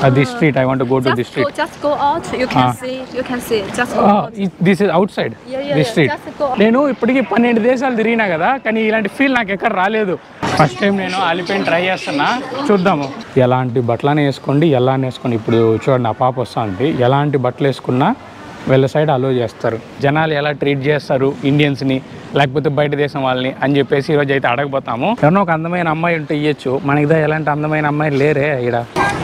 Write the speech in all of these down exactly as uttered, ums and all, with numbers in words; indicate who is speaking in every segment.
Speaker 1: Uh, this street. I want to go to
Speaker 2: just
Speaker 1: this street.
Speaker 2: Go, just go out. You can
Speaker 1: Ah.
Speaker 2: see. You can see. Just go
Speaker 1: Ah,
Speaker 2: out.
Speaker 1: it- this is outside.
Speaker 2: Yeah, yeah,
Speaker 1: This
Speaker 2: yeah.
Speaker 1: street.
Speaker 2: Just go out.
Speaker 1: నేను ఇప్పటికీ పన్నెండు దేశాలు తిరిగినా కదా, కానీ ఇలాంటి feel నాకు ఎక్కడ రాలేదు. ఫస్ట్ టైం నేను ఆలిపెన్ ట్రై చేస్తున్నా, చూద్దాము. ఎలాంటి బట్టలని వేసుకోండి, ఎలా వేసుకోండి. ఇప్పుడు చూడండి, ఆ పాప వస్తుంది. ఎలాంటి బట్టలు వేసుకున్నా వీళ్ళ సైడ్ అలో చేస్తారు. జనాలు ఎలా ట్రీట్ చేస్తారు ఇండియన్స్ని, లేకపోతే బయట దేశం వాళ్ళని అని చెప్పేసి ఈరోజు అయితే అడగబోతాము. ఎవరో ఒక అందమైన అమ్మాయి ఉంటే ఇవ్వచ్చు, మనకిదా ఎలాంటి అందమైన అమ్మాయి లేరే ఇక్కడ.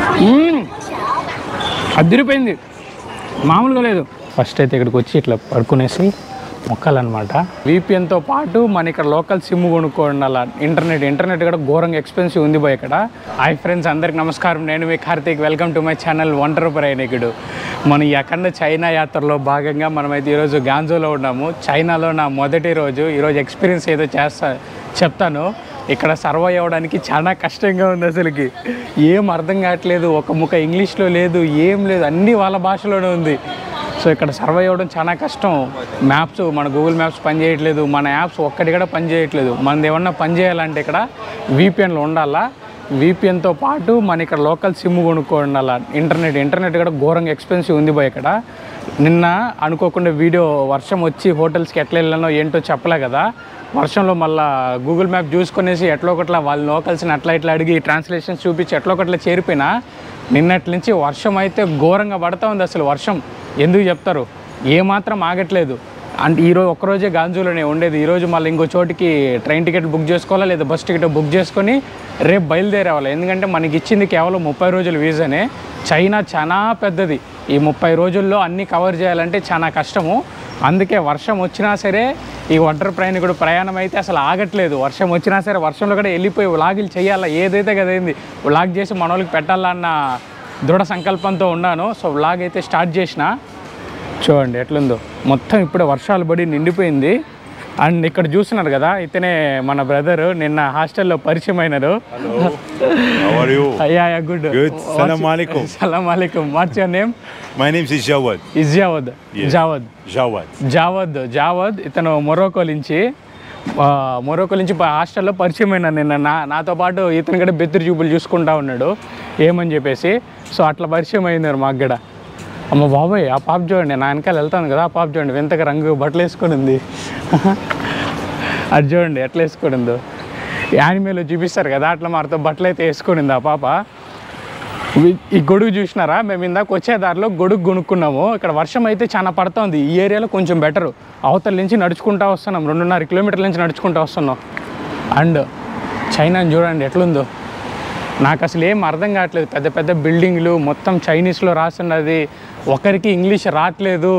Speaker 1: అదిరిపోయింది, మామూలుగా లేదు. ఫస్ట్ అయితే ఇక్కడికి వచ్చి ఇట్లా పడుకునేసి మొక్కాలన్నమాట. వీపీఎన్తో పాటు మన ఇక్కడ లోకల్ సిమ్ కొనుక్కోండి. అలా ఇంటర్నెట్ ఇంటర్నెట్ కూడా ఘోరంగా ఎక్స్పెన్సివ్ ఉంది బాయ్ ఇక్కడ. హాయ్ ఫ్రెండ్స్, అందరికి నమస్కారం. నేను మీ Karthik. Welcome to my channel Ontari Prayanikudu. మనం ఈ అఖండ చైనా యాత్రలో భాగంగా మనమైతే ఈరోజు గాంజోలో ఉన్నాము. చైనాలో నా మొదటి రోజు. ఈరోజు ఎక్స్పీరియన్స్ ఏదో చేస్తా చెప్తాను. ఇక్కడ సర్వైవ్ అవ్వడానికి చాలా కష్టంగా ఉంది. అసలుకి ఏం అర్థం కావట్లేదు, ఒక ముఖ ఇంగ్లీష్లో లేదు, ఏం లేదు, అన్నీ వాళ్ళ భాషలోనే ఉంది. సో ఇక్కడ సర్వైవ్ అవ్వడం చాలా కష్టం. మ్యాప్స్, మన గూగుల్ మ్యాప్స్ పని చేయట్లేదు, మన యాప్స్ ఒక్కటి కూడా పని చేయట్లేదు. మనది ఏమన్నా పని చేయాలంటే ఇక్కడ వీపీఎన్లు ఉండాలా. వీపీఎన్తో పాటు మన ఇక్కడ లోకల్ సిమ్ కొనుక్కోండి. అలా ఇంటర్నెట్ ఇంటర్నెట్ కూడా ఘోరంగా ఎక్స్పెన్సివ్ ఉంది బాయ్ ఇక్కడ. నిన్న అనుకోకుండా వీడియో వర్షం వచ్చి హోటల్స్కి ఎట్లా వెళ్ళానో ఏంటో చెప్పలే కదా. వర్షంలో మళ్ళీ గూగుల్ మ్యాప్ చూసుకునేసి ఎట్లా ఒకట్లా వాళ్ళ లోకల్స్ని అట్లా ఇట్లా అడిగి ట్రాన్స్లేషన్స్ చూపించి ఎట్లా ఒకట్లా చేరిపోయినా, నిన్నటి నుంచి వర్షం అయితే ఘోరంగా పడుతూ ఉంది. అసలు వర్షం ఎందుకు చెప్తారు, ఏమాత్రం ఆగట్లేదు. అంటే ఈరోజు ఒక్కరోజే గాంజూలోనే ఉండేది. ఈరోజు మళ్ళీ ఇంకో చోటికి ట్రైన్ టికెట్ బుక్ చేసుకోవాలా, లేదా బస్ టికెట్ బుక్ చేసుకొని రేపు బయలుదేరేవాలి. ఎందుకంటే మనకి ఇచ్చింది కేవలం ముప్పై రోజుల వీసానే. చైనా చాలా పెద్దది. ఈ ముప్పై రోజుల్లో అన్నీ కవర్ చేయాలంటే చాలా కష్టము. అందుకే వర్షం వచ్చినా సరే ఈ ఒంటరి ప్రయాణికుడు ప్రయాణం అయితే అసలు ఆగట్లేదు. వర్షం వచ్చినా సరే వర్షంలో కూడా వెళ్ళిపోయి వ్లాగులు చేయాలా, ఏదైతే కదైంది వ్లాగ్ చేసి మన వాళ్ళకి పెట్టాలన్న దృఢ సంకల్పంతో ఉన్నాను. సో వ్లాగ్ అయితే స్టార్ట్ చేసిన. చూడండి ఎట్లుందో, మొత్తం ఇప్పుడే వర్షాలు పడి నిండిపోయింది. అండ్ ఇక్కడ చూస్తున్నారు కదా, ఇతనే మన బ్రదర్, నిన్న హాస్టల్లో పరిచయం అయినారు. Good.
Speaker 3: Salam alaikum.
Speaker 1: Salam alaikum. What's your name?
Speaker 3: My name is Jawad.
Speaker 1: Is Jawad.
Speaker 3: Yes.
Speaker 1: Jawad.
Speaker 3: Jawad.
Speaker 1: Jawad. Jawad. ఇతను మొరోకో నుంచి మొరోకో నుంచి హాస్టల్లో పరిచయం అయినా నిన్న. నా నాతో పాటు ఇతను కూడా బెత్తిరి చూపులు చూసుకుంటా ఉన్నాడు ఏమని చెప్పేసి. సో అట్లా పరిచయం అయినారు మాకు కూడా. అమ్మ బాబాయ్, ఆ పాప చూడండి, నా వెనకాల వెళ్తాను కదా, ఆ పాప చూడండి వింతగా రంగు బట్టలు వేసుకొని ఉంది. అది చూడండి ఎట్లా వేసుకొని ఉందో, యానిమేలో చూపిస్తారు కదా అట్లా మాతో బట్టలు అయితే వేసుకునింది ఆ పాప. ఈ గొడుగు చూసినారా, మేము ఇందాక వచ్చే దారిలో గొడుగు కొనుక్కున్నాము. ఇక్కడ వర్షం అయితే చాలా పడుతుంది. ఈ ఏరియాలో కొంచెం బెటరు. అవతల నుంచి నడుచుకుంటూ వస్తున్నాం, రెండున్నర కిలోమీటర్ల నుంచి నడుచుకుంటూ వస్తున్నాం. అండ్ చైనాని చూడండి ఎట్లుందో, నాకు అసలు ఏం అర్థం కావట్లేదు. పెద్ద పెద్ద బిల్డింగ్లు మొత్తం చైనీస్లో రాస్తున్నది, ఒకరికి ఇంగ్లీష్ రావట్లేదు.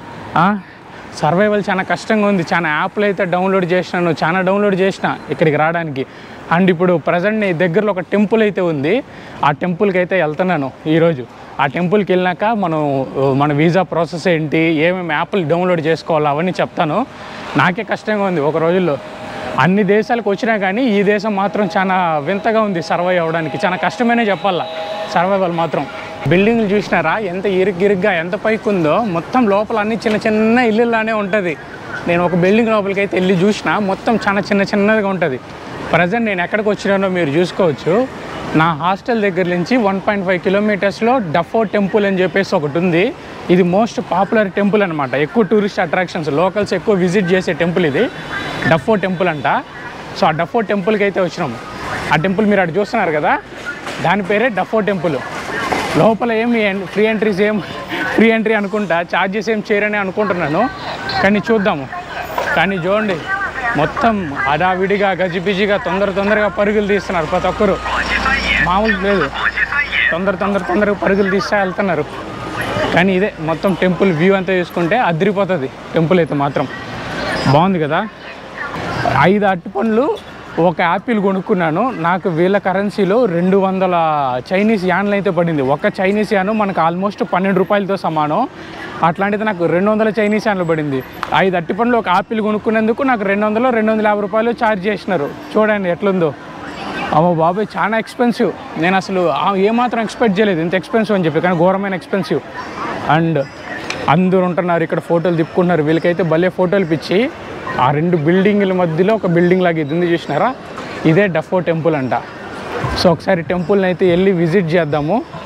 Speaker 1: సర్వైవల్ చాలా కష్టంగా ఉంది. చాలా యాప్లు అయితే డౌన్లోడ్ చేసినాను, చాలా డౌన్లోడ్ చేసిన ఇక్కడికి రావడానికి. అండ్ ఇప్పుడు ప్రజెంట్ నీ దగ్గరలో ఒక టెంపుల్ అయితే ఉంది, ఆ టెంపుల్కి అయితే వెళ్తున్నాను ఈరోజు. ఆ టెంపుల్కి వెళ్ళినాక మనం మన వీసా ప్రాసెస్ ఏంటి, ఏమేమి యాప్లు డౌన్లోడ్ చేసుకోవాలో అవన్నీ చెప్తాను. నాకే కష్టంగా ఉంది ఒక రోజుల్లో. అన్ని దేశాలకు వచ్చినా కానీ ఈ దేశం మాత్రం చాలా వింతగా ఉంది సర్వైవ్ అవ్వడానికి. చాలా కష్టమనే చెప్పాలా సర్వైవల్ మాత్రం. బిల్డింగ్లు చూసినారా ఎంత ఇరుగ్గిరుగ్గా ఎంత పైకి ఉందో. మొత్తం లోపల అన్ని చిన్న చిన్న ఇల్లులానే ఉంటుంది. నేను ఒక బిల్డింగ్ లోపలికి అయితే వెళ్ళి చూసిన, మొత్తం చాలా చిన్న చిన్నదిగా ఉంటుంది. ప్రజెంట్ నేను ఎక్కడికి వచ్చినానో మీరు చూసుకోవచ్చు. నా హాస్టల్ దగ్గర నుంచి వన్ పాయింట్ ఫైవ్ కిలోమీటర్స్లో డఫో టెంపుల్ అని చెప్పేసి ఒకటి ఉంది. ఇది మోస్ట్ పాపులర్ టెంపుల్ అనమాట. ఎక్కువ టూరిస్ట్ అట్రాక్షన్స్, లోకల్స్ ఎక్కువ విజిట్ చేసే టెంపుల్ ఇది, డఫో టెంపుల్ అంట. సో ఆ డఫో టెంపుల్కి అయితే వచ్చినాము. ఆ టెంపుల్ మీరు అటు చూస్తున్నారు కదా, దాని పేరే డఫో టెంపుల్. లోపల ఏమి ఫ్రీ ఎంట్రీస్ ఏం ఫ్రీ ఎంట్రీ అనుకుంటా, ఛార్జెస్ ఏం చేయరని అనుకుంటున్నాను, కానీ చూద్దాము. కానీ చూడండి మొత్తం హడావిడిగా గజిబిజిగా తొందర తొందరగా పరుగులు తీస్తున్నారు ప్రతి ఒక్కరు. మామూలు లేదు, తొందర తొందర తొందరగా పరుగులు తీస్తే వెళ్తున్నారు. కానీ ఇదే మొత్తం టెంపుల్ వ్యూ అంతా చూసుకుంటే అదిరిపోతుంది. టెంపుల్ అయితే మాత్రం బాగుంది కదా. ఐదు అరటి పండ్లు, ఒక యాపిల్ కొనుక్కున్నాను. నాకు వీళ్ళ కరెన్సీలో రెండు వందల చైనీస్ యాన్లు అయితే పడింది. ఒక చైనీస్ యాను మనకు ఆల్మోస్ట్ పన్నెండు రూపాయలతో సమానం. అట్లాంటిది నాకు రెండు వందల చైనీస్ యాన్లు పడింది. ఐదు అరటి పండ్లు, ఒక యాపిల్ కొనుక్కునేందుకు నాకు రెండు వందలు రెండు వందల యాభై రూపాయలు ఛార్జ్ చేసినారు. చూడండి ఎట్లుందో. అమ్మో బాబాయ్, చాలా ఎక్స్పెన్సివ్. నేను అసలు ఏమాత్రం ఎక్స్పెక్ట్ చేయలేదు ఇంత ఎక్స్పెన్సివ్ అని చెప్పి, కానీ ఘోరమైన ఎక్స్పెన్సివ్. అండ్ అందరూ ఉంటున్నారు ఇక్కడ, ఫోటోలు తిప్పుకుంటున్నారు. వీళ్ళకైతే భలే ఫోటోలు పిచ్చి. ఆ రెండు బిల్డింగ్ల మధ్యలో ఒక బిల్డింగ్ లాగా ఇది ఉంది చూసినారా, ఇదే డఫో టెంపుల్ అంట. సో ఒకసారి టెంపుల్ని అయితే వెళ్ళి విజిట్ చేద్దాము.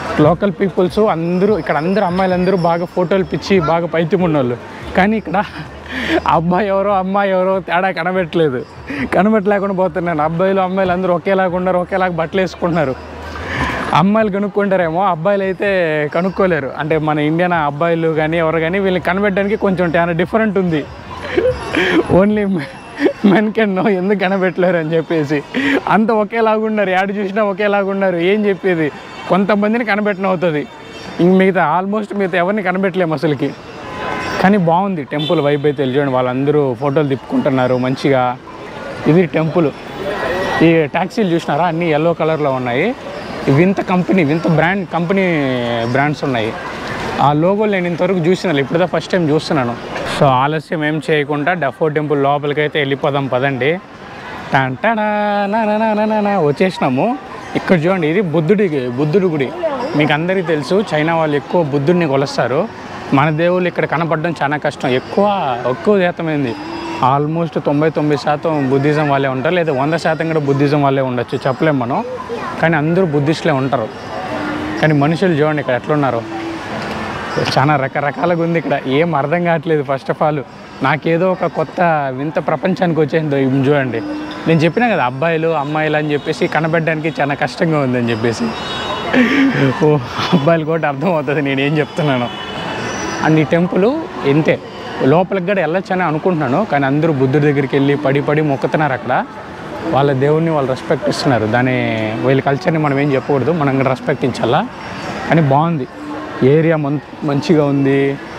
Speaker 1: లోకల్ పీపుల్స్ అందరూ ఇక్కడ అందరూ అమ్మాయిలందరూ బాగా ఫోటోలు పిచ్చి బాగా పైత్యం ఉన్నోళ్ళు. కానీ ఇక్కడ అబ్బాయి ఎవరో అమ్మాయి ఎవరో తేడా కనబెట్టలేదు, కనబెట్టలేకుండా పోతున్నాను. అబ్బాయిలు అమ్మాయిలు అందరూ ఒకేలాగా ఉన్నారు, ఒకేలాగా బట్టలు వేసుకుంటున్నారు. అమ్మాయిలు కనుక్కుంటారేమో, అబ్బాయిలు అయితే కనుక్కోలేరు. అంటే మన ఇండియన్ అబ్బాయిలు కానీ ఎవరు కానీ వీళ్ళని కనబెట్టడానికి కొంచెం చాలా డిఫరెంట్ ఉంది. ఓన్లీ మెన్ కెన్ నో ఎందుకు కనబెట్టలేరు అని చెప్పేసి అంత ఒకేలాగా ఉన్నారు, యాడ్ చూసినా ఒకేలాగా ఉన్నారు. ఏం చెప్పేది, కొంతమందిని కనబెట్టడం అవుతుంది, ఇంక మిగతా ఆల్మోస్ట్ మిగతా ఎవరిని కనబెట్టలేము అసలుకి. కానీ బాగుంది టెంపుల్ వైబ్ అయితే. చూడండి వాళ్ళందరూ ఫోటోలు తిప్పుకుంటున్నారు మంచిగా. ఇది టెంపుల్. ఈ ట్యాక్సీలు చూసినారా అన్నీ ఎల్లో కలర్లో ఉన్నాయి. వింత కంపెనీ, వింత బ్రాండ్ కంపెనీ బ్రాండ్స్ ఉన్నాయి. ఆ లోగోలు నేను ఇంతవరకు చూసినాను, ఇప్పుడుదా ఫస్ట్ టైం చూస్తున్నాను. సో ఆలస్యం ఏం చేయకుండా డఫో టెంపుల్ లోపలికి అయితే వెళ్ళిపోదాం పదండి. టంటనా వచ్చేసినాము. ఇక్కడ చూడండి, ఇది బుద్ధుడి బుద్ధుడి గుడి. మీకు అందరికీ తెలుసు చైనా వాళ్ళు ఎక్కువ బుద్ధుడిని కొలుస్తారు. మన దేవుళ్ళు ఇక్కడ కనపడడం చాలా కష్టం. ఎక్కువ ఎక్కువ శాతమైంది, ఆల్మోస్ట్ తొంభై తొమ్మిది శాతం బుద్ధిజం వాళ్ళే ఉంటారు, లేదా వంద శాతం కూడా బుద్ధిజం వాళ్ళే ఉండొచ్చు, చెప్పలేము మనం. కానీ అందరూ బుద్ధిస్టులే ఉంటారు. కానీ మనుషులు చూడండి ఇక్కడ ఎట్లున్నారు, చాలా రకరకాలుగా ఉంది ఇక్కడ. ఏం అర్థం కావట్లేదు. ఫస్ట్ ఆఫ్ ఆల్ నాకేదో ఒక కొత్త వింత ప్రపంచానికి వచ్చేసిందో చూడండి. నేను చెప్పినా కదా అబ్బాయిలు అమ్మాయిలు అని చెప్పేసి కనబడడానికి చాలా కష్టంగా ఉందని చెప్పేసి. ఓ అబ్బాయిలు కూడా అర్థమవుతుంది నేను ఏం చెప్తున్నాను. అండ్ ఈ టెంపుల్ ఎంతే, లోపలికి కూడా వెళ్ళొచ్చని అనుకుంటున్నాను. కానీ అందరూ బుద్ధుడి దగ్గరికి వెళ్ళి పడి పడి మొక్కుతున్నారు అక్కడ. వాళ్ళ దేవుడిని వాళ్ళు రెస్పెక్ట్ ఇస్తున్నారు. దాని వీళ్ళ కల్చర్ని మనం ఏం చెప్పకూడదు, మనం రెస్పెక్ట్ ఇచ్చాలా. కానీ బాగుంది, ఏరియా మం మంచిగా ఉంది.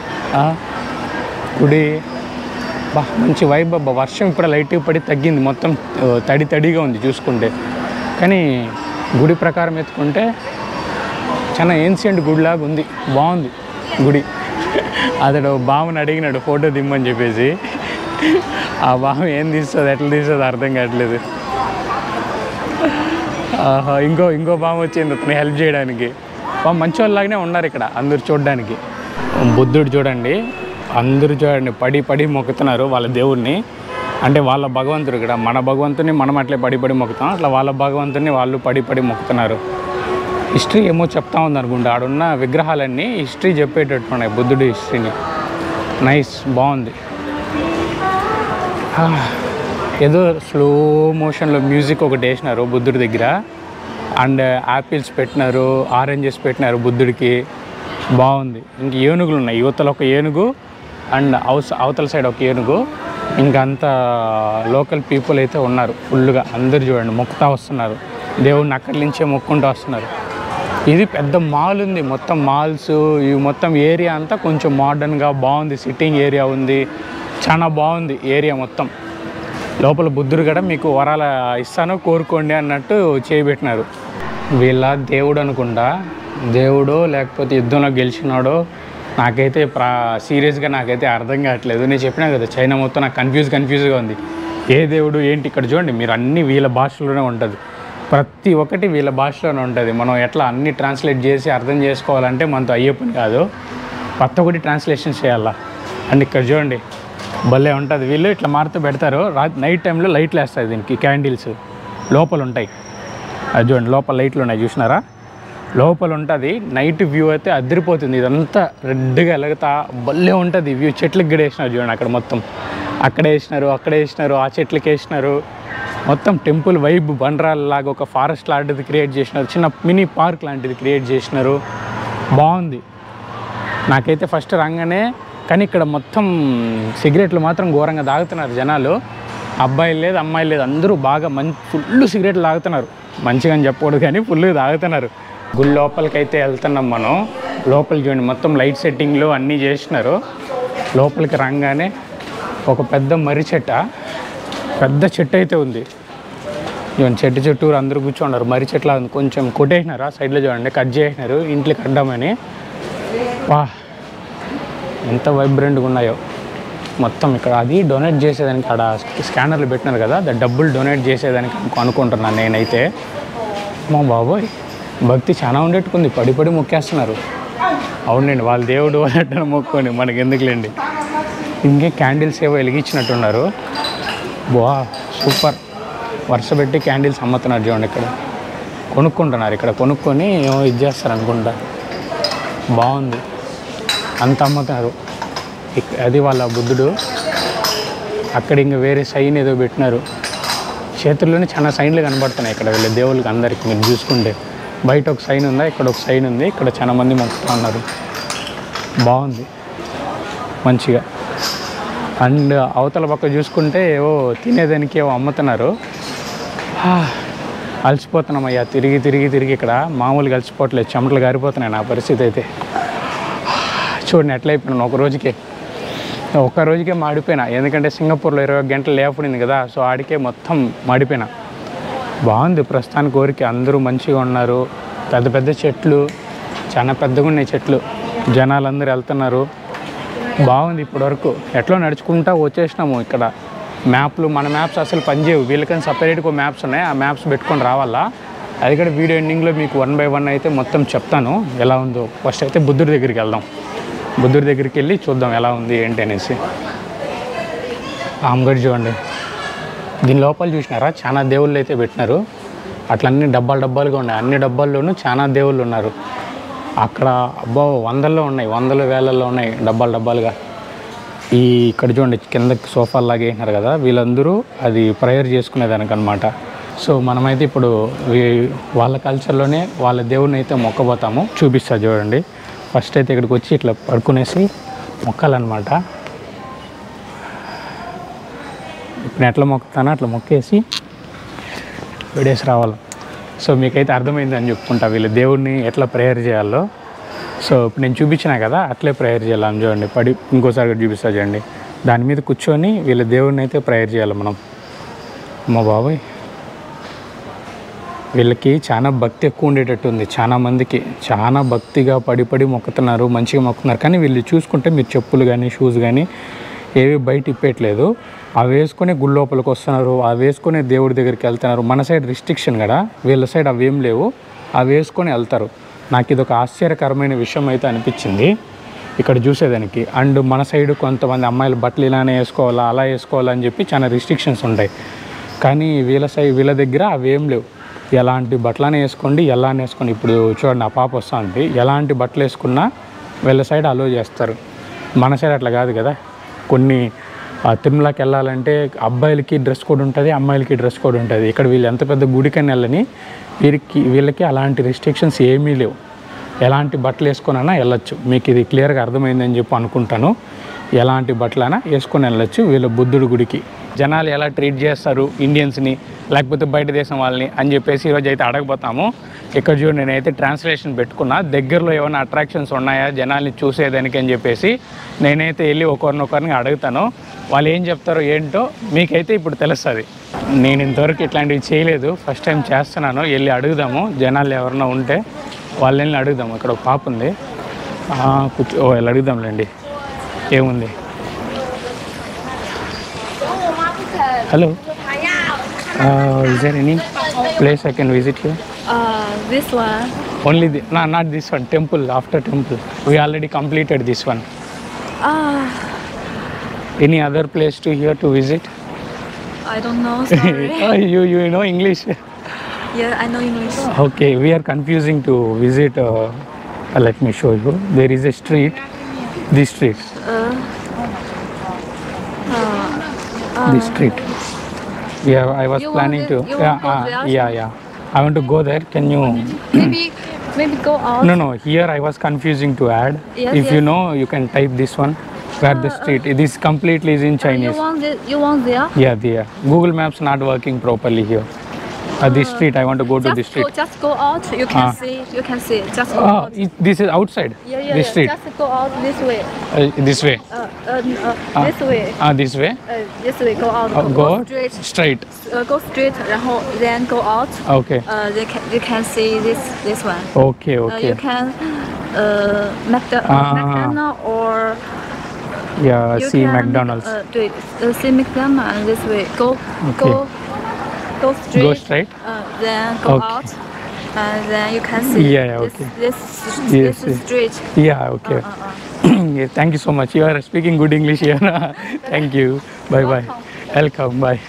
Speaker 1: గుడి బా మంచి వైబ్ అబ్బా. వర్షం ఇప్పుడు లైట్గా పడి తగ్గింది, మొత్తం తడి తడిగా ఉంది చూసుకుంటే. కానీ గుడి ప్రకారం ఎత్తుకుంటే చాలా ఏన్షియంట్ గుడిలాగా ఉంది, బాగుంది గుడి. అతడు బావని అడిగినాడు ఫోటో దిమ్మని చెప్పేసి. ఆ బావ ఏం తీస్తుంది ఎట్లా తీస్తుంది అర్థం కావట్లేదు. ఇంకో ఇంకో బావ వచ్చింది అతను హెల్ప్ చేయడానికి. బాగా మంచి వాళ్ళలాగానే ఉన్నారు ఇక్కడ అందరు చూడడానికి. బుద్ధుడు చూడండి, అందరూ చూడండి పడి పడి మొక్కుతున్నారు వాళ్ళ దేవుడిని. అంటే వాళ్ళ భగవంతుడు ఇక్కడ, మన భగవంతుని మనం అట్లే పడి పడి మొక్కుతాం, అట్లా వాళ్ళ భగవంతుని వాళ్ళు పడి పడి మొక్కుతున్నారు. హిస్టరీ ఏమో చెప్తా ఉంది అనుకుంటా. ఆడున్న విగ్రహాలన్నీ హిస్టరీ చెప్పేటట్టు ఉన్నాయి, బుద్ధుడి హిస్టరీని. నైస్, బాగుంది. ఏదో స్లో మోషన్లో మ్యూజిక్ ఒకటి వేసినారు బుద్ధుడి దగ్గర. అండ్ యాపిల్స్ పెట్టినారు, ఆరెంజెస్ పెట్టినారు బుద్ధుడికి, బాగుంది. ఇంక ఏనుగులు ఉన్నాయి, యువతలో ఒక ఏనుగు అండ్ అవస అవతల సైడ్ ఒక ఏనుగు. ఇంకంతా లోకల్ పీపుల్ అయితే ఉన్నారు ఫుల్గా. అందరు చూడండి మొక్కుతా వస్తున్నారు, దేవుడిని అక్కడి నుంచే మొక్కుంటూ వస్తున్నారు. ఇది పెద్ద మాల్ ఉంది, మొత్తం మాల్స్, ఇవి మొత్తం ఏరియా అంతా కొంచెం మోడర్న్గా బాగుంది. సిట్టింగ్ ఏరియా ఉంది, చాలా బాగుంది ఏరియా మొత్తం. లోపల బుద్ధుడు కూడా మీకు వరాల ఇస్తాను కోరుకోండి అన్నట్టు చేయబెట్టినారు. వీళ్ళ దేవుడు అనుకుంటా, దేవుడో లేకపోతే యుద్ధంలో గెలిచినాడో నాకైతే ప్రా సీరియస్గా నాకైతే అర్థం కావట్లేదు. నేను చెప్పినా కదా చైనా మొత్తం నాకు కన్ఫ్యూజ్ కన్ఫ్యూజ్గా ఉంది. ఏ దేవుడు ఏంటి ఇక్కడ చూడండి మీరు, అన్నీ వీళ్ళ భాషలోనే ఉంటుంది, ప్రతి ఒక్కటి వీళ్ళ భాషలోనే ఉంటుంది. మనం ఎట్లా అన్నీ ట్రాన్స్లేట్ చేసి అర్థం చేసుకోవాలంటే మనతో అయ్యే పని కాదు, కొత్త ఒకటి ట్రాన్స్లేషన్ చేయాలా. అండ్ ఇక్కడ చూడండి భలే ఉంటుంది. వీళ్ళు ఇట్లా మారుతూ పెడతారు, రా నైట్ టైంలో లైట్లు వేస్తారు దీనికి, క్యాండిల్స్ లోపల ఉంటాయి. అది చూడండి లోపల లైట్లు ఉన్నాయి చూసినారా, లోపల ఉంటుంది. నైట్ వ్యూ అయితే అదిరిపోతుంది, ఇదంతా రెడ్గా ఎలుగుతా భలే ఉంటుంది వ్యూ. చెట్లకు గడ వేసినారు చూడండి అక్కడ మొత్తం, అక్కడ వేసినారు అక్కడ వేసినారు ఆ చెట్లకి వేసినారు. మొత్తం టెంపుల్ వైబ్ బండరాల్లాగా ఒక ఫారెస్ట్ లాంటిది క్రియేట్ చేసినారు, చిన్న మినీ పార్క్ లాంటిది క్రియేట్ చేసినారు, బాగుంది. నాకైతే ఫస్ట్ రాగానే, కానీ ఇక్కడ మొత్తం సిగరెట్లు మాత్రం ఘోరంగా తాగుతున్నారు జనాలు. అబ్బాయిలు లేదు అమ్మాయిలు లేదు, అందరూ బాగా మంచి ఫుల్ సిగరెట్లు తాగుతున్నారు. మంచిగా అని చెప్పకూడదు కానీ ఫుల్గా తాగుతున్నారు. గుడి లోపలికి అయితే వెళ్తున్నాం మనం. లోపలికి చూడండి మొత్తం లైట్ సెట్టింగ్లు అన్నీ చేసినారు. లోపలికి రాగానే ఒక పెద్ద మర్రి చెట్ట, పెద్ద చెట్టు అయితే ఉంది చూడండి. చెట్టు చుట్టూరు అందరూ కూర్చోన్నారు, మర్రి చెట్ల ఉంది. కొంచెం కొట్టేసినారు, ఆ సైడ్లో చూడండి కట్ చేసినారు ఇంట్లోకి అడ్డామని. వా ఎంత వైబ్రెంట్గా ఉన్నాయో మొత్తం ఇక్కడ. అది డొనేట్ చేసేదానికి అక్కడ స్కానర్లు పెట్టినారు కదా, అది డబ్బులు డొనేట్ చేసేదానికి అనుకుంటున్నాను నేనైతే. మా బాబోయ్ భక్తి చాలా ఉండేట్టుకుంది, పడి పడి మొక్కేస్తున్నారు. అవునండి వాళ్ళ దేవుడు వాళ్ళట్టు మొక్కుని మనకి ఎందుకులేండి. ఇంకే క్యాండిల్స్ ఏవో వెలిగించినట్టున్నారు. బా సూపర్, వరుస పెట్టి క్యాండిల్స్ అమ్ముతున్నారు చూడండి ఇక్కడ. కొనుక్కుంటున్నారు ఇక్కడ, కొనుక్కొని ఏమో ఇది చేస్తారు అనుకుంటా. బాగుంది, అంత అమ్ముతున్నారు. ఇక్- అది వాళ్ళ బుద్ధుడు. అక్కడ ఇంకా వేరే సైన్ ఏదో పెట్టినారు. చేతుల్లోనే చాలా సైన్లు కనబడుతున్నాయి ఇక్కడ వీళ్ళ దేవుళ్ళకి అందరికి. మీరు చూసుకుంటే బయట ఒక సైన్ ఉందా, ఇక్కడ ఒక సైన్ ఉంది. ఇక్కడ చాలా మంది మొక్కుతూ ఉన్నారు. బాగుంది మంచిగా. అండ్ అవతల పక్క చూసుకుంటే ఏవో తినేదానికి ఏవో అమ్ముతున్నారు. అలసిపోతున్నాం అయ్యా, తిరిగి తిరిగి తిరిగి ఇక్కడ మామూలుగా అలసిపోవట్లేదు, చెమటలు గారిపోతున్నాయి. నా పరిస్థితి అయితే చూడండి ఎట్లా అయిపోయినాను ఒక రోజుకే. ఒక్క రోజుకే మాడిపోయినా, ఎందుకంటే సింగపూర్లో ఇరవై ఒక గంటలు లేపడింది కదా, సో ఆడికే మొత్తం మాడిపోయినా. బాగుంది ప్రస్తుతానికి కోరిక. అందరూ మంచిగా ఉన్నారు. పెద్ద పెద్ద చెట్లు, చాలా పెద్దగా ఉన్నాయి చెట్లు. జనాలు అందరూ వెళ్తున్నారు. బాగుంది. ఇప్పటివరకు ఎట్లా నడుచుకుంటా వచ్చేసినాము. ఇక్కడ మ్యాప్లు, మన మ్యాప్స్ అసలు పనిచేయవు, వీళ్ళకని సపరేట్గా మ్యాప్స్ ఉన్నాయి. ఆ మ్యాప్స్ పెట్టుకొని రావాలా. అది కూడా వీడియో ఎండింగ్లో మీకు వన్ బై వన్ అయితే మొత్తం చెప్తాను ఎలా ఉందో. ఫస్ట్ అయితే బుద్ధుడి దగ్గరికి వెళ్దాం. బుద్ధుడి దగ్గరికి వెళ్ళి చూద్దాం ఎలా ఉంది ఏంటి అనేసి. ఆమ్గడ్ చూడండి, దీని లోపల చూసినారా చాలా దేవుళ్ళు అయితే పెట్టినారు. అట్లన్నీ డబ్బాలు డబ్బాలుగా ఉన్నాయి. అన్ని డబ్బాల్లోనూ చాలా దేవుళ్ళు ఉన్నారు. అక్కడ అబ్బా వందల్లో ఉన్నాయి, వందల వేలల్లో ఉన్నాయి డబ్బాలు డబ్బాలుగా. ఈ ఇక్కడ చూడండి కింద సోఫాలు లాగా వేసినారు కదా, వీళ్ళందరూ అది ప్రేయర్ చేసుకునేదానికి అనమాట. సో మనమైతే ఇప్పుడు వీ- వాళ్ళ కల్చర్లోనే వాళ్ళ దేవుడిని అయితే మొక్కబోతాము. చూపిస్తా చూడండి. ఫస్ట్ అయితే ఇక్కడికి వచ్చి ఇట్లా పడుకునేసి మొక్కాలన్నమాట. ఇప్పుడు ఎట్లా మొక్కుతానో అట్లా మొక్కేసి విడేసి రావాలి. సో మీకైతే అర్థమైంది అని చెప్పుకుంటా వీళ్ళ దేవుడిని ఎట్లా ప్రేయర్ చేయాలో. సో ఇప్పుడు నేను చూపించినా కదా అట్లే ప్రేయర్ చేయాలి. చూడండి పడి ఇంకోసారి కూడా చూపిస్తా చూడండి. దాని మీద కూర్చొని వీళ్ళ దేవుడిని అయితే ప్రేయర్ చేయాలి మనం. మా బాబాయ్ వీళ్ళకి చాలా భక్తి ఎక్కువ ఉండేటట్టు ఉంది. చాలా మందికి చాలా భక్తిగా పడి పడి మొక్కుతున్నారు, మంచిగా మొక్కుతున్నారు. కానీ వీళ్ళు చూసుకుంటే మీరు చెప్పులు కానీ షూస్ కానీ ఏవి బయట ఇప్పేయట్లేదు. అవి వేసుకొని గుడి లోపలికి వస్తున్నారు, అవి వేసుకొని దేవుడి దగ్గరికి వెళ్తున్నారు. మన సైడ్ రిస్ట్రిక్షన్ కదా, వీళ్ళ సైడ్ అవి ఏం లేవు, అవి వేసుకొని వెళ్తారు. నాకు ఇది ఒక ఆశ్చర్యకరమైన విషయం అయితే అనిపించింది ఇక్కడ చూసేదానికి. అండ్ మన సైడ్ కొంతమంది అమ్మాయిలు బట్టలు ఇలానే వేసుకోవాలా, అలా వేసుకోవాలా అని చెప్పి చాలా రిస్ట్రిక్షన్స్ ఉంటాయి. కానీ వీళ్ళ సైడ్ వీళ్ళ దగ్గర అవి ఏం లేవు. ఎలాంటి బట్టలనే వేసుకోండి, ఎలానే వేసుకోండి. ఇప్పుడు చూడండి ఆ పాప వస్తూ ఉంది, ఎలాంటి బట్టలు వేసుకున్నా వీళ్ళ సైడ్ అలో చేస్తారు. మన సైడ్ అట్లా కాదు కదా. కొన్ని ఆ తిరుమలకి వెళ్ళాలంటే అబ్బాయిలకి డ్రెస్ కోడ్ ఉంటుంది, అమ్మాయిలకి డ్రెస్ కోడ్ ఉంటుంది. ఇక్కడ వీళ్ళు ఎంత పెద్ద గుడికని వెళ్ళని వీరికి వీళ్ళకి అలాంటి రెస్ట్రిక్షన్స్ ఏమీ లేవు. ఎలాంటి బట్టలు వేసుకొనైనా వెళ్ళొచ్చు. మీకు ఇది క్లియర్గా అర్థమైందని చెప్పి అనుకుంటాను. ఎలాంటి బట్టలైనా వేసుకొని వెళ్ళొచ్చు వీళ్ళ బుద్ధుడి గుడికి. జనాలు ఎలా ట్రీట్ చేస్తారు ఇండియన్స్ని, లేకపోతే బయట దేశం వాళ్ళని అని చెప్పేసి ఈరోజు అయితే అడగబోతాము. ఇక్కడ చూడు నేనైతే ట్రాన్స్లేషన్ పెట్టుకున్నా. దగ్గరలో ఏమైనా అట్రాక్షన్స్ ఉన్నాయా జనాల్ని చూసేదానికి అని చెప్పేసి నేనైతే వెళ్ళి ఒకరినొకరిని అడుగుతాను. వాళ్ళు ఏం చెప్తారో ఏంటో మీకైతే ఇప్పుడు తెలుస్తుంది. నేను ఇంతవరకు ఇట్లాంటివి చేయలేదు, ఫస్ట్ టైం చేస్తున్నాను. వెళ్ళి అడుగుదాము, జనాలు ఎవరైనా ఉంటే వాళ్ళని వెళ్ళి అడుగుదాము. ఇక్కడ ఒక పాప ఉంది, కూర్చో ఓ వెళ్ళి అడుగుదాంలేండి ఏముంది. Hello, is there any place I can visit here?
Speaker 2: Uh, this one.
Speaker 1: Only the, no, not this one, temple, after temple. We already completed this one.
Speaker 2: Ah,
Speaker 1: Any other place to here to visit?
Speaker 2: I don't know. Sorry.
Speaker 1: Oh, you, you know English?
Speaker 2: Yeah, I know English.
Speaker 1: Okay, we are confusing to visit. Uh, uh, let me show you. There is a street. This street.
Speaker 2: Uh,
Speaker 1: This street. Yeah, I was
Speaker 2: You
Speaker 1: planning
Speaker 2: want
Speaker 1: to.
Speaker 2: it- you
Speaker 1: Yeah,
Speaker 2: want to go
Speaker 1: uh,
Speaker 2: there?
Speaker 1: yeah, yeah. I want to go there. Can you?
Speaker 2: maybe, maybe go out.
Speaker 1: No, no. Here I was confusing to add.
Speaker 2: Yes,
Speaker 1: if you
Speaker 2: yes.
Speaker 1: know, you can type this one. Where the street? This completely is in
Speaker 2: Uh, you
Speaker 1: Chinese.
Speaker 2: want the, you want there?
Speaker 1: Yeah, there. Google Maps not working properly here. Uh, this street. I want to go to
Speaker 2: Just
Speaker 1: this street.
Speaker 2: go, just go out. You can
Speaker 1: Ah.
Speaker 2: see. You can see. Just go
Speaker 1: Oh,
Speaker 2: out.
Speaker 1: it, this is outside.
Speaker 2: Yeah, yeah,
Speaker 1: This
Speaker 2: yeah.
Speaker 1: street.
Speaker 2: Just go out this way.
Speaker 1: Uh, this way.
Speaker 2: Uh, uh, uh, this way.
Speaker 1: Ah, this way.
Speaker 2: Uh, this way. Go out.
Speaker 1: Uh, go
Speaker 2: straight.
Speaker 1: straight.
Speaker 2: Uh, go straight. 然后 then go out.
Speaker 1: Okay.
Speaker 2: Uh, they can, you can see this this one.
Speaker 1: Okay.
Speaker 2: Uh,
Speaker 1: Okay.
Speaker 2: you can uh, McDo-
Speaker 1: Ah.
Speaker 2: McDonald's or
Speaker 1: Yeah.
Speaker 2: you
Speaker 1: See
Speaker 2: can,
Speaker 1: McDonald's.
Speaker 2: Uh, 对, uh, see McDonald's and this way. Go
Speaker 1: Okay.
Speaker 2: go go straight.
Speaker 1: Go straight.
Speaker 2: Uh, then go
Speaker 1: Okay.
Speaker 2: out. And then you can see
Speaker 1: Yeah, yeah,
Speaker 2: this,
Speaker 1: okay.
Speaker 2: this,
Speaker 1: Yes,
Speaker 2: this is
Speaker 1: yes.
Speaker 2: street.
Speaker 1: Yeah. Okay.
Speaker 2: Uh, uh.
Speaker 1: Yeah, thank you so much. You are speaking good English here. Thank you. Bye bye. Welcome. Bye.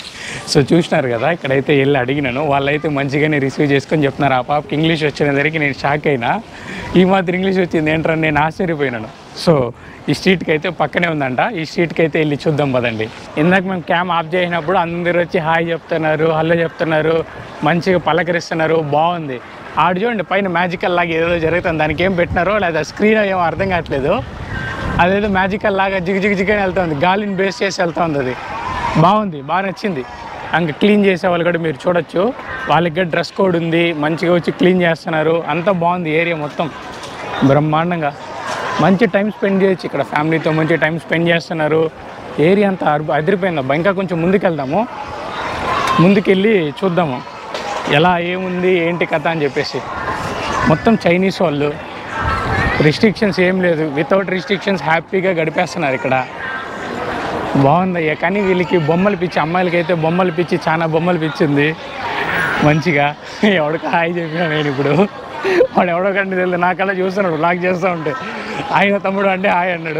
Speaker 1: So చూసినారు కదా, ఇక్కడైతే వెళ్ళి అడిగినాను, వాళ్ళైతే మంచిగానే receive చేసుకొని చెప్తున్నారు. ఆ పాపకి ఇంగ్లీష్ వచ్చినసరికి నేను షాక్ అయినా, ఈ మాత్రం ఇంగ్లీష్ వచ్చింది ఏంటని నేను ఆశ్చర్యపోయినాను. సో ఈ స్ట్రీట్కి అయితే పక్కనే ఉందంట, ఈ స్ట్రీట్కి అయితే వెళ్ళి చూద్దాం పదండి. ఇందాక మేము క్యామ్ ఆఫ్ చేసినప్పుడు అందరూ వచ్చి హాయ్ చెప్తున్నారు, హలో చెప్తున్నారు, మంచిగా పలకరిస్తున్నారు, బాగుంది. ఆడు చూడండి పైన మ్యాజికల్ లాగా ఏదో జరుగుతుంది, దానికి ఏం పెట్టినారో లేదా స్క్రీన్ ఏమో అర్థం కావట్లేదు, అదేదో మ్యాజికల్ లాగా జిగ్ జిగ్ జిగ్ అని వెళ్తుంది, గాలిని బేస్ చేసి వెళ్తుంది. అది బాగుంది, బాగా నచ్చింది. ఇంకా క్లీన్ చేసే వాళ్ళు కూడా మీరు చూడొచ్చు, వాళ్ళకి కూడా డ్రెస్ కోడ్ ఉంది, మంచిగా వచ్చి క్లీన్ చేస్తున్నారు, అంతా బాగుంది. ఏరియా మొత్తం బ్రహ్మాండంగా మంచి టైం స్పెండ్ చేయొచ్చు ఇక్కడ, ఫ్యామిలీతో మంచి టైం స్పెండ్ చేస్తున్నారు. ఏరియా అంతా అదిరిపోయిందబ్బా. ఇంకా కొంచెం ముందుకు వెళ్దాము, ముందుకెళ్ళి చూద్దాము ఎలా ఏముంది ఏంటి కథ అని చెప్పేసి. మొత్తం చైనీస్ వాళ్ళు, రిస్ట్రిక్షన్స్ ఏం లేదు, వితౌట్ రిస్ట్రిక్షన్స్ హ్యాపీగా గడిపేస్తున్నారు ఇక్కడ. బాగుందయ్యా. కానీ వీళ్ళకి బొమ్మలు పిచ్చి, అమ్మాయిలకి అయితే బొమ్మలు పిచ్చి, చాలా బొమ్మలు పిచ్చింది మంచిగా. ఎవడికి హాయ్ చెప్పినా నేను ఇప్పుడు, వాడు ఎవడో కంటే తెలియదు, నాకల్లా చూస్తున్నాడు లాక్ చేస్తూ ఉంటే, ఆయన తమ్ముడు అంటే హాయ్ అన్నాడు.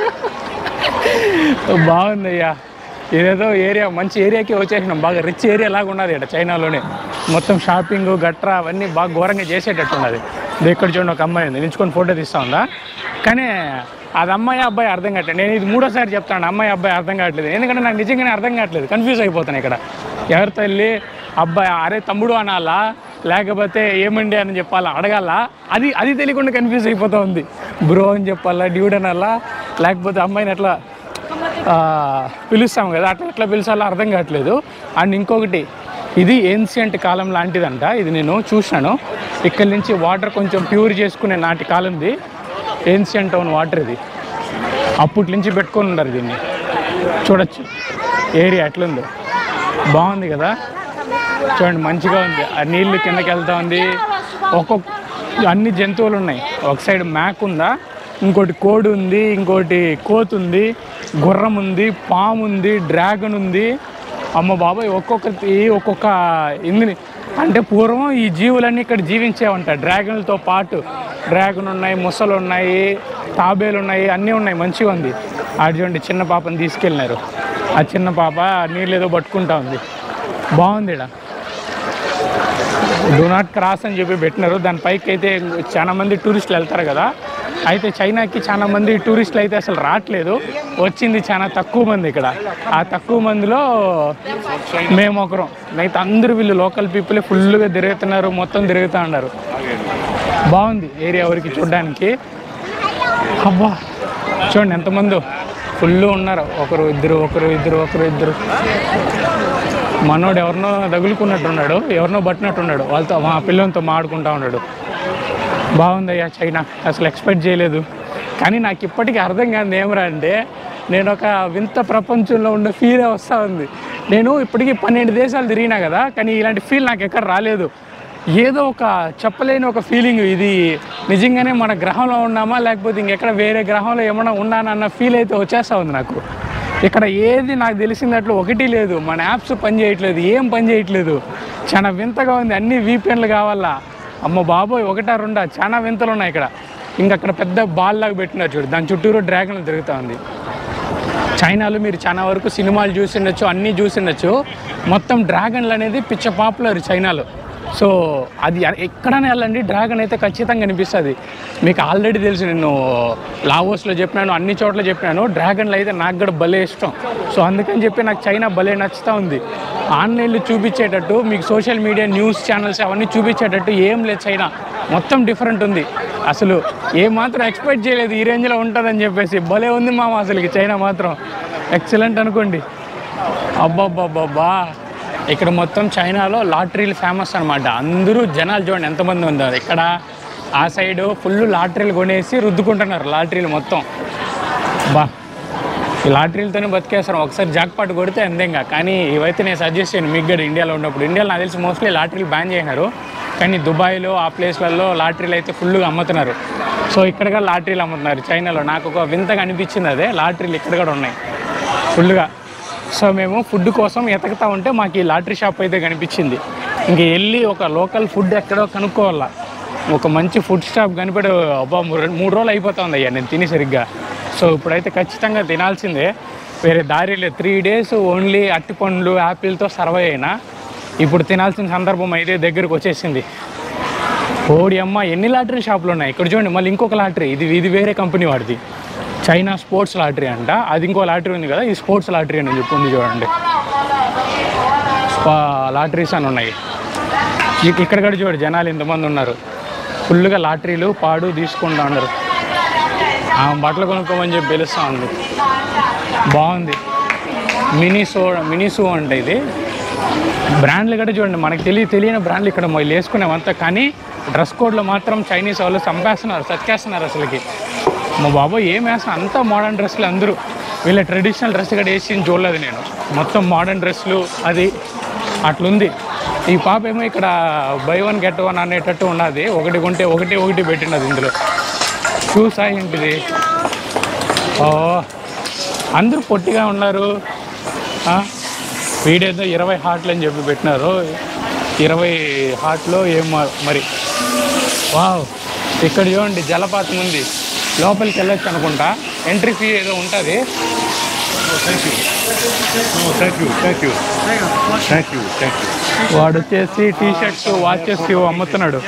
Speaker 1: బాగుందయ్యా. ఇదేదో ఏరియా మంచి ఏరియాకి వచ్చేసినాం, బాగా రిచ్ ఏరియా లాగా ఉన్నది ఇక్కడ చైనాలోనే. మొత్తం షాపింగ్ గట్రా అవన్నీ బాగా ఘోరంగా చేసేటట్టు ఉన్నది. ఇక్కడ చూడండి ఒక అమ్మాయి ఉంది, నిల్చుకొని ఫోటో తీస్తూ ఉందా, కానీ అది అమ్మాయి అబ్బాయి అర్థం కావట్లేదు. నేను ఇది మూడోసారి చెప్తాను, అమ్మాయి అబ్బాయి అర్థం కావట్లేదు, ఎందుకంటే నాకు నిజంగానే అర్థం కావట్లేదు, కన్ఫ్యూజ్ అయిపోతాను ఇక్కడ. ఎవరితో వెళ్ళి అబ్బాయి అరే తమ్ముడు అనాలా లేకపోతే ఏమండి అని చెప్పాలా, అడగాల, అది అది తెలియకుండా కన్ఫ్యూజ్ అయిపోతూ ఉంది. బ్రో అని చెప్పాలా, డ్యూడ్ అనాలా, లేకపోతే అమ్మాయిని అట్లా పిలుస్తాం కదా, అట్లా ఎట్లా పిలిచాలో అర్థం కావట్లేదు. అండ్ ఇంకొకటి, ఇది ఏన్షియంట్ కాలం లాంటిదంట, ఇది నేను చూసినాను. ఇక్కడి నుంచి వాటర్ కొంచెం ప్యూర్ చేసుకునే నాటి కాలంది, ఏన్షియంట్ టౌన్ వాటర్ ఇది, అప్పటి నుంచి పెట్టుకొని ఉన్నారు దీన్ని. చూడొచ్చు ఏరియా ఎట్లుందో, బాగుంది కదా. చూడండి మంచిగా ఉంది, ఆ నీళ్ళు కిందకి వెళ్తా ఉంది. ఒక్కొక్క అన్ని జంతువులు ఉన్నాయి, ఒక సైడ్ మేక ఉందా, ఇంకోటి కోడి ఉంది, ఇంకోటి కోతి ఉంది, గుర్రం ఉంది, పాము ఉంది, డ్రాగన్ ఉంది. అమ్మ బాబాయ్, ఒక్కొక్కటి ఒక్కొక్క ఇందుని అంటే పూర్వం ఈ జీవులన్నీ ఇక్కడ జీవించేవంట డ్రాగన్లతో పాటు. డ్రాగన్ ఉన్నాయి, ముసలు ఉన్నాయి, తాబేలు ఉన్నాయి, అన్నీ ఉన్నాయి, మంచిగా ఉంది. ఆడ చూడండి చిన్న పాపని తీసుకెళ్ళినారు, ఆ చిన్న పాప నీళ్ళు ఏదో పట్టుకుంటా ఉంది, బాగుంది. ఇక్కడ డూ నాట్ క్రాస్ అని చెప్పి పెట్టినారు, దాని పైకి అయితే చాలా మంది టూరిస్టులు వెళ్తారు కదా. అయితే చైనాకి చాలా మంది టూరిస్టులు అయితే అసలు రావట్లేదు, వచ్చింది చాలా తక్కువ మంది ఇక్కడ. ఆ తక్కువ మందిలో మేము ఒకరం, అయితే అందరూ వీళ్ళు లోకల్ పీపులే ఫుల్గా తిరుగుతున్నారు, మొత్తం తిరుగుతూ ఉన్నారు. బాగుంది ఏరియా వరకు చూడడానికి. అబ్బా చూడండి ఎంతమంది ఫుల్ ఉన్నారు, ఒకరు ఇద్దరు ఒకరు ఇద్దరు ఒకరు ఇద్దరు. మనోడు ఎవరినో తగులుకున్నట్టున్నాడు, ఎవరినో పట్టినట్టున్నాడు, వాళ్ళతో మా పిల్లలతో మాడుకుంటూ ఉన్నాడు. బాగుందయ్యా చైనా, అసలు ఎక్స్పెక్ట్ చేయలేదు. కానీ నాకు ఇప్పటికీ అర్థం కాదు ఏమరా అంటే, నేను ఒక వింత ప్రపంచంలో ఉన్న ఫీల్ వస్తూ ఉంది. నేను ఇప్పటికీ పన్నెండు దేశాలు తిరిగినా కదా, కానీ ఇలాంటి ఫీల్ నాకు ఎక్కడ రాలేదు. ఏదో ఒక చెప్పలేని ఒక ఫీలింగ్, ఇది నిజంగానే మన గ్రహంలో ఉన్నామా లేకపోతే ఇంకెక్కడ వేరే గ్రహంలో ఏమన్నా ఉన్నానన్న ఫీల్ అయితే వచ్చేస్తూ ఉంది నాకు. ఇక్కడ ఏది నాకు తెలిసినట్లు ఒకటి లేదు, మన యాప్స్ పని చేయట్లేదు, ఏం పని చేయట్లేదు, చాలా వింతగా ఉంది. అన్నీ వీపెండ్లు కావాలా, అమ్మ బాబోయ్ ఒకటా రెండా, చాలా వింతలు ఉన్నాయి ఇక్కడ. ఇంకక్కడ పెద్ద బాల్ లాగా పెట్టినారు చూడు, దాని చుట్టూరు డ్రాగన్లు తిరుగుతూ ఉంది. చైనాలో మీరు చాలా వరకు సినిమాలు చూసిండొచ్చు, అన్నీ చూసిండొచ్చు. మొత్తం డ్రాగన్లు అనేది పిచ్చ పాపులర్ చైనాలో. సో అది ఎక్కడైనా వెళ్ళండి, డ్రాగన్ అయితే ఖచ్చితంగా కనిపిస్తుంది. మీకు ఆల్రెడీ తెలుసు, నేను లావోస్లో చెప్పినాను, అన్ని చోట్ల చెప్పినాను, డ్రాగన్లు అయితే నాకు కూడా భలే ఇష్టం. సో అందుకని చెప్పి నాకు చైనా భలే నచ్చుతూ ఉంది. ఆన్లైన్లో చూపించేటట్టు, మీకు సోషల్ మీడియా న్యూస్ ఛానల్స్ అవన్నీ చూపించేటట్టు ఏం లేదు చైనా, మొత్తం డిఫరెంట్ ఉంది. అసలు ఏమాత్రం ఎక్స్పెక్ట్ చేయలేదు ఈ రేంజ్లో ఉంటుందని చెప్పేసి. భలే ఉంది మామ అసలుకి చైనా మాత్రం, ఎక్సలెంట్ అనుకోండి. అబ్బాబ్బాబ్బా, ఇక్కడ మొత్తం చైనాలో లాటరీలు ఫేమస్ అనమాట. అందరూ జనాలు చూడండి ఎంతమంది ఉన్నారు ఇక్కడ. ఆ సైడు ఫుల్ లాటరీలు కొనేసి రుద్దుకుంటున్నారు, లాటరీలు మొత్తం. బా ఈ లాటరీలతోనే బతికేస్తారు, ఒకసారి జాక్పాట్ కొడితే అంతేగా. కానీ ఇవైతే నేను సజెస్ట్ చేయను మీకు కూడా, ఇండియాలో ఉన్నప్పుడు. ఇండియాలో నాకు తెలిసి మోస్ట్లీ లాటరీలు బ్యాన్ చేసినారు, కానీ దుబాయ్లో ఆ ప్లేస్లలో లాటరీలు అయితే ఫుల్గా అమ్ముతున్నారు. సో ఇక్కడ కూడా లాటరీలు అమ్ముతున్నారు చైనాలో. నాకు ఒక వింతగా అనిపించింది అదే, లాటరీలు ఇక్కడ కూడా ఉన్నాయి ఫుల్గా. సో మేము ఫుడ్ కోసం ఎతకుతా ఉంటే మాకు ఈ లాటరీ షాప్ అయితే కనిపించింది. ఇంక వెళ్ళి ఒక లోకల్ ఫుడ్ ఎక్కడో కనుక్కోవాలా, ఒక మంచి ఫుడ్ షాప్ కనిపెడు. అబ్బా మూడు రోజులు అయిపోతుంది అయ్యా నేను తిని సరిగ్గా. సో ఇప్పుడైతే ఖచ్చితంగా తినాల్సిందే. వేరే దారి లేదు. త్రీ డేస్ ఓన్లీ అట్టి పండ్లు యాపిల్తో సర్వై అయినా ఇప్పుడు తినాల్సిన సందర్భం అయితే దగ్గరకు వచ్చేసింది. ఓడి అమ్మ ఎన్ని లాటరీ షాపులు ఉన్నాయి ఇక్కడ చూడండి. మళ్ళీ ఇంకొక లాటరీ, ఇది ఇది వేరే కంపెనీ వాడిది, చైనా స్పోర్ట్స్ లాటరీ అంట. అది ఇంకో లాటరీ ఉంది కదా, ఈ స్పోర్ట్స్ లాటరీ అని చెప్పి ఉంది చూడండి. లాటరీస్ అని ఉన్నాయి ఇక్కడ కూడా చూడండి. జనాలు ఇంతమంది ఉన్నారు, ఫుల్గా లాటరీలు పాడు తీసుకుంటా ఉన్నారు. బట్టలు కొనుక్కోమని చెప్పి పిలుస్తూ ఉంది. బాగుంది. మినిసో మినిసో అంటే ఇది బ్రాండ్లు కూడా చూడండి. మనకి తెలియ తెలియని బ్రాండ్లు ఇక్కడ మళ్ళీ వేసుకునేవంతా, కానీ డ్రెస్ కోడ్లో మాత్రం చైనీస్ వాళ్ళు చంపేస్తున్నారు, సత్కేస్తున్నారు అసలుకి. మా బాబు ఏం వేస్తాను, అంతా మోడర్న్ డ్రెస్సులు అందరూ. వీళ్ళ ట్రెడిషనల్ డ్రెస్ కూడా వేసి చూడలేదు నేను, మొత్తం మోడర్న్ డ్రెస్సులు అది అట్లుంది. ఈ పాప ఏమో ఇక్కడ బై వన్ గెట్ వన్ అనేటట్టు ఉన్నది, ఒకటి కొంటే ఒకటి ఒకటి పెట్టినది ఇందులో. షూస్ ఏంటిది, ఓ అందరూ పొట్టిగా ఉన్నారు. వీడేదో ఇరవై హాట్లు అని చెప్పి పెట్టినారు, ఇరవై హాట్లో ఏమో మరి. వావ్, ఇక్కడ చూడండి జలపాతం ఉంది, లోపలికి వెళ్ళొచ్చు అనుకుంటా. ఎంట్రీ ఫీ ఏదో ఉంటుంది. వాడు వచ్చేసి టీ షర్ట్స్ వాచెస్ ఏవో అమ్ముతున్నాడు.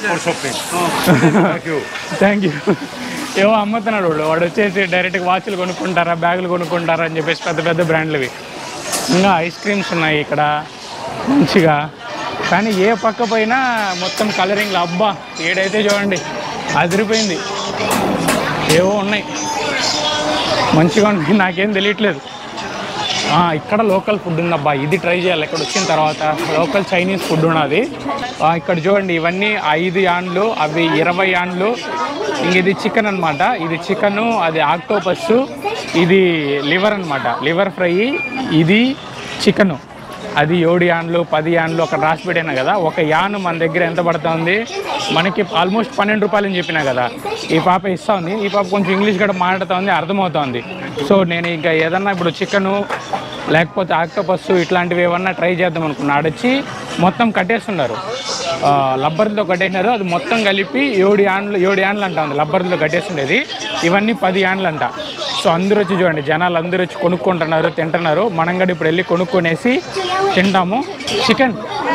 Speaker 1: Thank you. ఏవో అమ్ముతున్నాడు వాడు. వాడు వచ్చేసి డైరెక్ట్గా వాచ్లు కొనుక్కుంటారా, బ్యాగులు కొనుక్కుంటారా అని చెప్పేసి పెద్ద పెద్ద బ్రాండ్లవి. ఇంకా ఐస్ క్రీమ్స్ ఉన్నాయి ఇక్కడ మంచిగా, కానీ ఏ పక్క పైన మొత్తం కలరింగ్లు. అబ్బా ఏడైతే చూడండి అదిరిపోయింది. ఏవో ఉన్నాయి మంచిగా ఉన్నాయి, నాకేం తెలియట్లేదు. ఇక్కడ లోకల్ ఫుడ్ ఉందబ్బా, ఇది ట్రై చేయాలి ఇక్కడ వచ్చిన తర్వాత. లోకల్ చైనీస్ ఫుడ్ ఉన్నది ఇక్కడ చూడండి. ఇవన్నీ ఐదు యాన్లు, అవి ఇరవై యాన్లు. ఇంక ఇది చికెన్ అనమాట, ఇది చికెను, అది ఆక్టోపస్, ఇది లివర్ అనమాట, లివర్ ఫ్రై. ఇది చికెను, అది ఏడు యాన్లు పది యాన్లు అక్కడ రాసి పెట్టినా కదా. ఒక యాను మన దగ్గర ఎంత పడుతుంది మనకి, ఆల్మోస్ట్ పన్నెండు రూపాయలు అని చెప్పినా కదా. ఈ పాప ఇస్తూ ఉంది, ఈ పాప కొంచెం ఇంగ్లీష్ కూడా మాట్లాడుతూ అర్థమవుతుంది. సో నేను ఇంకా ఏదన్నా ఇప్పుడు చికెను లేకపోతే ఆక్టోపస్ ఇట్లాంటివి ఏమన్నా ట్రై చేద్దాం అనుకున్నా. ఆడొచ్చి మొత్తం కట్టేస్తున్నారు, లబ్బర్తో కట్టేసినారు. అది మొత్తం కలిపి ఏడు యాన్లు ఏడు యాన్లు అంట ఉంది లబ్బర్తో కట్టేస్తుండేది. ఇవన్నీ పది యాన్లు అంట. సో అందరూ వచ్చి చూడండి, జనాలు అందరూ వచ్చి కొనుక్కుంటున్నారు, తింటున్నారు. మనం కూడా ఇప్పుడు వెళ్ళి కొనుక్కొనేసి తింటాము. Chicken,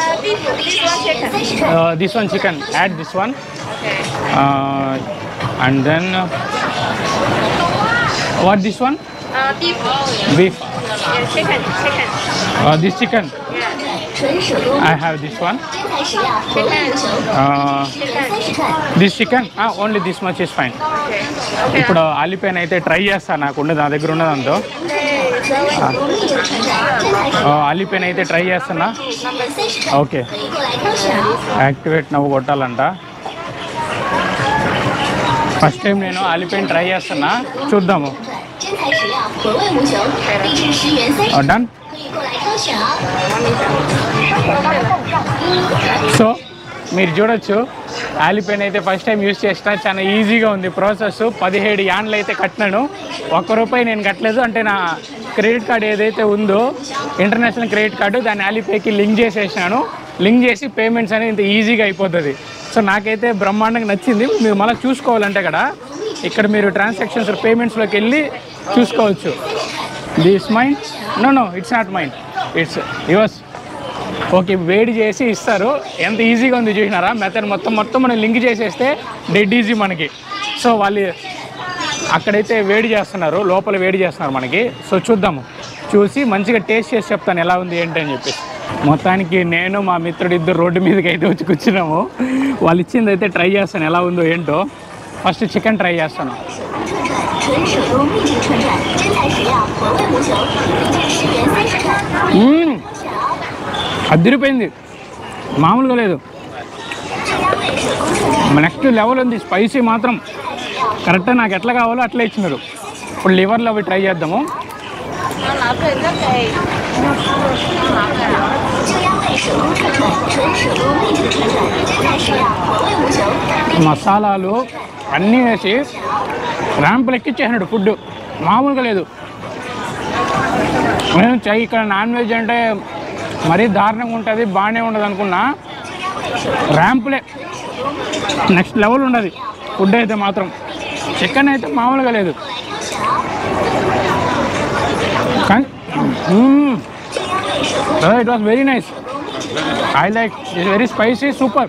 Speaker 1: this one chicken, add this one and then what this one beef.
Speaker 2: Chicken, chicken.
Speaker 1: Uh, this chicken. I have this one. Uh, this chicken. Ah, only this much is fine. ఇప్పుడు ఆలిపైన అయితే try చేస్తాను, నాకు ఉండదు నా దగ్గర ఉన్నదంతో. ఆలిపైన అయితే try చేస్తున్నా. Okay, activate నవ్వు కొట్టాలంట. ఫస్ట్ టైం నేను ఆలిపైన ట్రై చేస్తున్నా, చూద్దాము. డన్. సో మీరు చూడొచ్చు, ఆలిపైన అయితే ఫస్ట్ టైం యూజ్ చేసిన, చాలా ఈజీగా ఉంది ప్రాసెస్. పదిహేడు యాన్లు అయితే కట్టినాను, ఒక్క రూపాయి నేను కట్టలేదు. అంటే నా క్రెడిట్ కార్డు ఏదైతే ఉందో ఇంటర్నేషనల్ క్రెడిట్ కార్డు, దాన్ని ఆలిపైకి లింక్ చేసేసినాను. లింక్ చేసి పేమెంట్స్ అనేది ఇంత ఈజీగా అయిపోతుంది. సో నాకైతే బ్రహ్మాండంగా నచ్చింది. మీరు మళ్ళీ చూసుకోవాలంటే కదా, ఇక్కడ మీరు ట్రాన్సాక్షన్స్ పేమెంట్స్లోకి వెళ్ళి చూసుకోవచ్చు. This mine, no no it's not mine, it's yours. Okay, వేడి చేసి ఇస్తారు. ఎంత ఈజీగా ఉంది చూసినారా మెథడ్. మొత్తం మొత్తం మనం లింక్ చేసేస్తే డెడ్ ఈజీ మనకి. సో వాళ్ళు అక్కడైతే వేడి చేస్తున్నారు, లోపల వేడి చేస్తున్నారు మనకి. సో చూద్దాము, చూసి మంచిగా టేస్ట్ చేసి చెప్తాను ఎలా ఉంది ఏంటి అని చెప్పేసి. మొత్తానికి నేను మా మిత్రుడు ఇద్దరు రోడ్డు మీదకి అయితే వచ్చి కూర్చున్నాము. వాళ్ళు ఇచ్చింది అయితే ట్రై చేస్తాను ఎలా ఉందో ఏంటో. ఫస్ట్ చికెన్ ట్రై చేస్తాను. అదిరిపోయింది, మామూలుగా లేదు, నెక్స్ట్ లెవెల్ ఉంది. స్పైసీ మాత్రం కరెక్ట్గా నాకు ఎట్లా కావాలో అట్లా ఇచ్చినారు. ఇప్పుడు లివర్లో అవి ట్రై చేద్దాము. మసాలాలు అన్నీ వేసి ర్యాంపులు ఎక్కిచ్చేసినాడు ఫుడ్, మామూలుగా లేదు. నేను చై ఇక్కడ నాన్ వెజ్ అంటే మరీ దారుణంగా ఉంటుంది, బాగానే ఉండదు అనుకున్నా. ర్యాంపులే నెక్స్ట్ లెవెల్ ఉండదు ఫుడ్ అయితే మాత్రం. చికెన్ అయితే మామూలుగా లేదు. Mm. Oh, it was very nice. I like it's very spicy, super.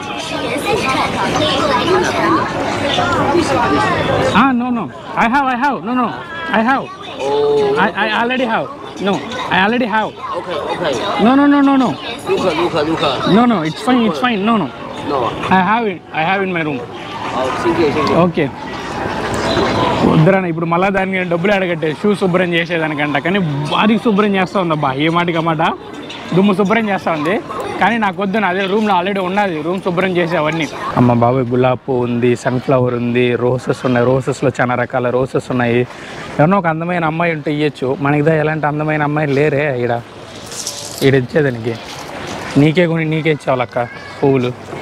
Speaker 1: Ah, no, no. I have, I have. No, no. I have.
Speaker 4: Oh.
Speaker 1: I, I already have. No, I already have.
Speaker 4: Okay, okay.
Speaker 1: No, no, no, no, no.
Speaker 4: Luca, Luca, Luca.
Speaker 1: No, no. It's fine. It's fine. No, no.
Speaker 4: No.
Speaker 1: I have it. I have in my room.
Speaker 4: Oh, thank you, thank you.
Speaker 1: Okay వద్దరన్న ఇప్పుడు మళ్ళీ దానికి డబ్బులు అడగట్టే shoe శుభ్రం చేసేదానికంట కానీ భారీ శుభ్రం చేస్తూ ఉంది అబ్బా ఏ మాటకి మాట దుమ్ము శుభ్రం చేస్తూ ఉంది కానీ నాకు వద్దు అదే రూమ్లో ఆల్రెడీ ఉన్నది రూమ్ శుభ్రం చేసే అవన్నీ అమ్మ బాబాయ్ గులాబ్ పువ్వు ఉంది సన్ఫ్లవర్ ఉంది రోసెస్ ఉన్నాయి రోసెస్లో చాలా రకాల రోసెస్ ఉన్నాయి ఎవరినో ఒక అందమైన అమ్మాయి ఉంటే ఇవ్వచ్చు మనకిదా ఎలాంటి అందమైన అమ్మాయి లేరే ఈడ ఈడ ఇచ్చేదానికి నీకే కొని నీకే ఇచ్చేవాళ్ళక్క పువ్వులు